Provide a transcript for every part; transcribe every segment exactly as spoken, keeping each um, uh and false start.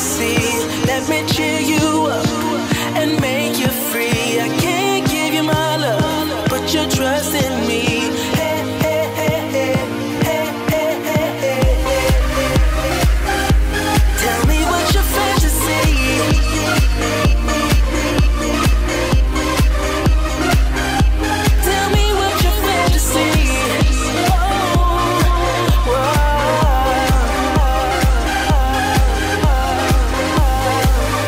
fantasy. Let me cheer you up and make you free. I can't give you my love, but you trust in me. Hey, hey, hey, hey, hey, hey, hey, hey, hey. Tell me what's your fantasy. Tell me what's your fantasy. Oh, whoa.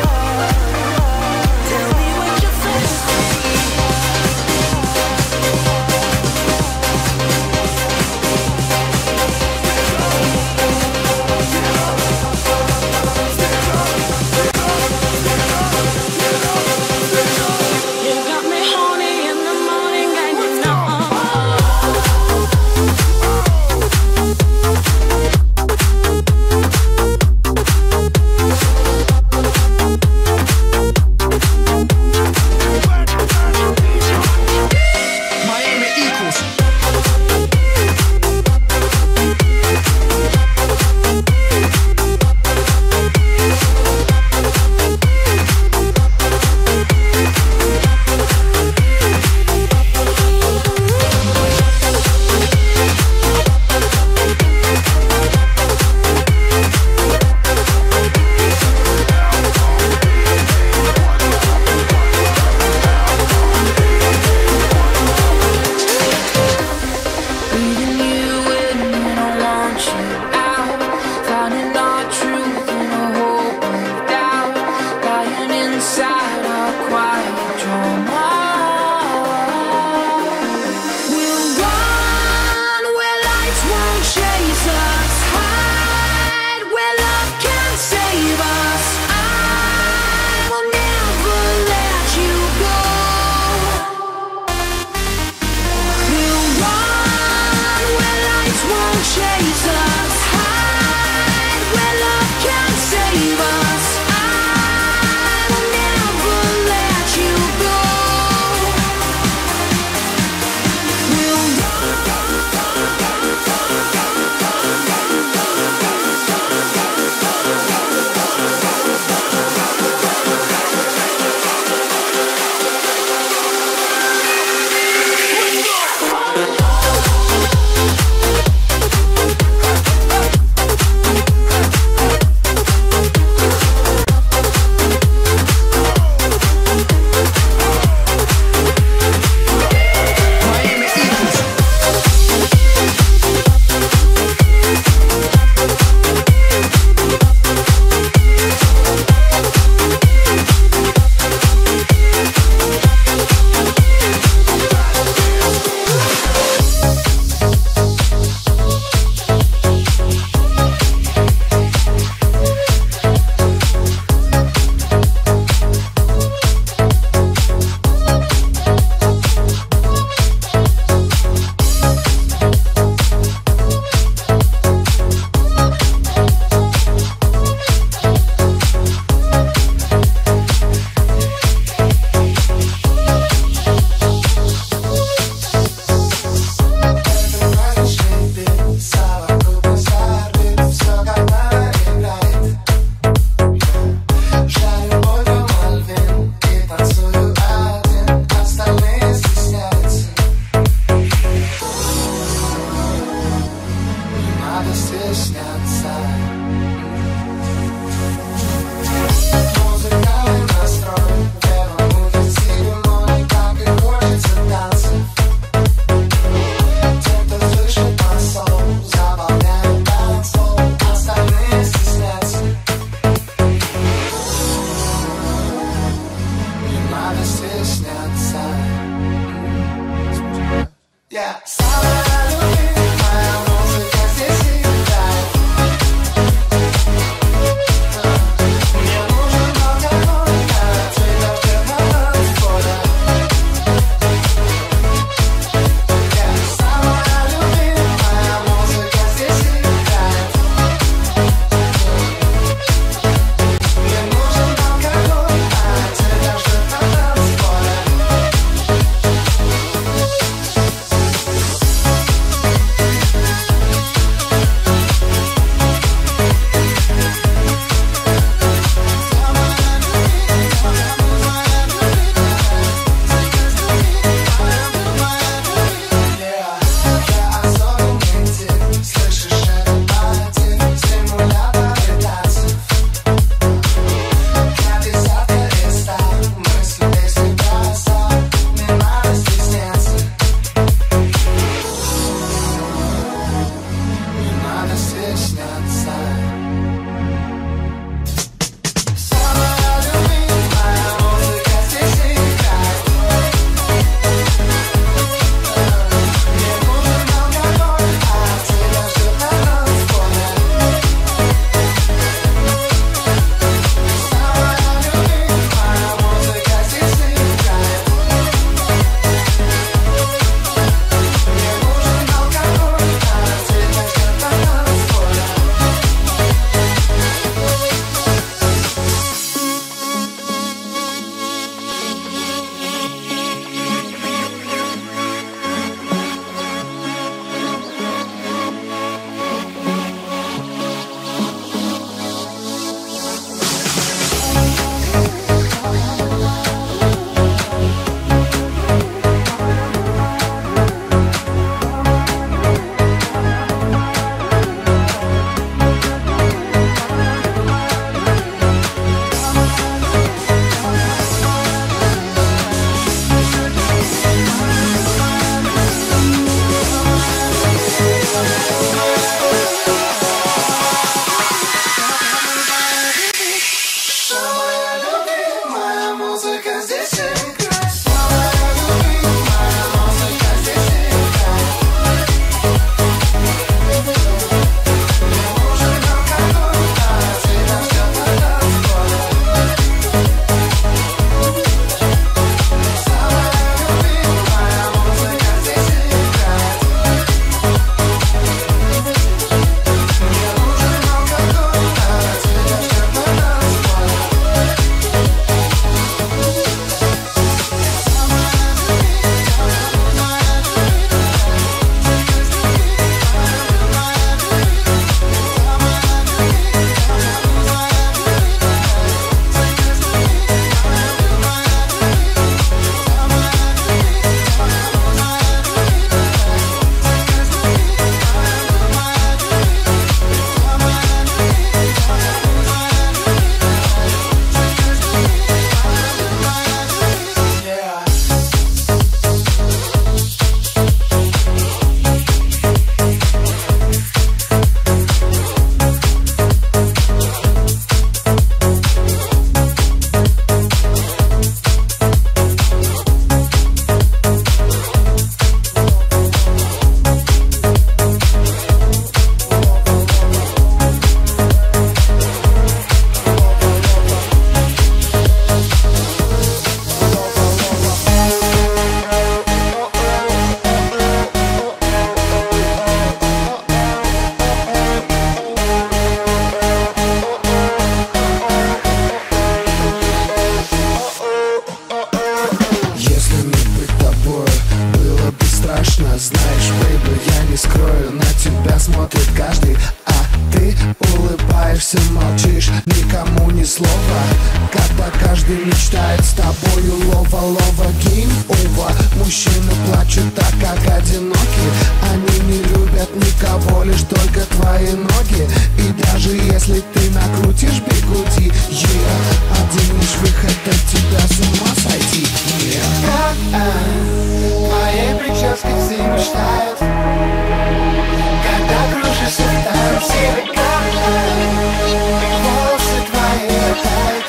Каждый мечтает с тобою лова-лова, гейм-ова. Мужчины плачут так, как одиноки. Они не любят никого, лишь только твои ноги. И даже если ты накрутишь бигуди, yeah, один лишь выход от тебя с ума сойти, yeah. Как а, твоей прическе все мечтают, когда кружишься в танце. Как а, волосы твои летают,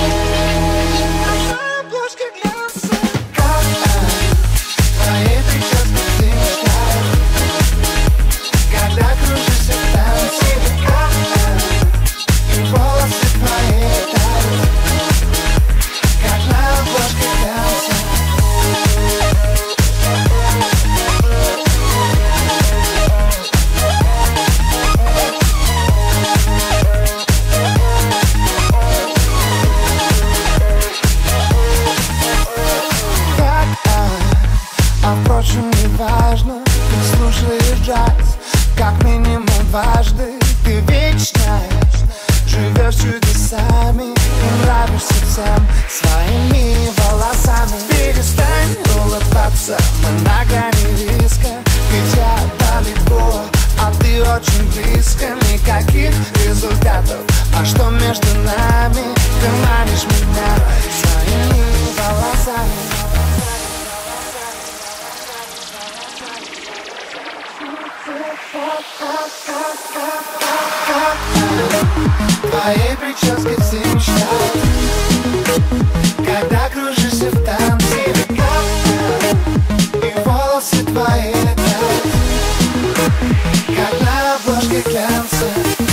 обложка глянца. Как а, твоей прическе все мечтают, когда кружишься в танце. Как а, волосы твои летают, как на обложке глянца. Впрочем, не важно, ты слушаешь джаз как минимум дважды. Ты вечно живешь чудесами и нравишься всем своими волосами. Перестань улыбаться, мы на грани риска, ведь я далеко, а ты очень близко. Никаких результатов, а что между нами? Ты манишь меня своими волосами. Твоей прическе все мечтают, когда кружишься в танце. И волосы твои летают, как на обложке глянца.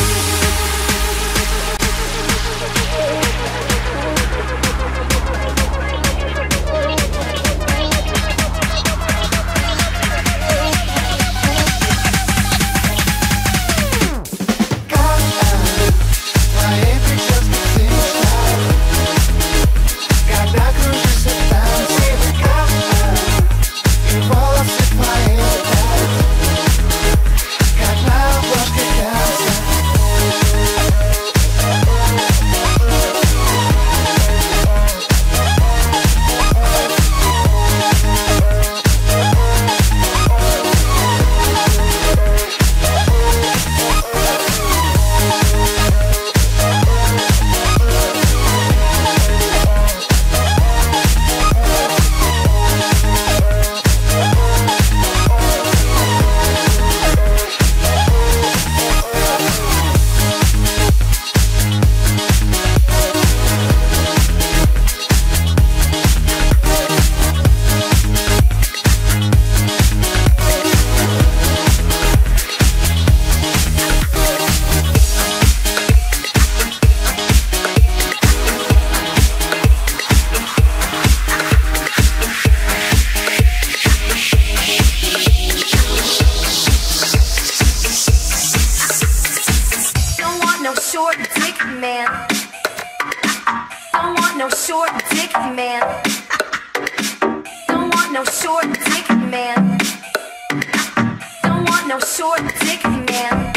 Short dick man. Don't want no short dick man. Don't want no short dick man. Don't want no short dick man.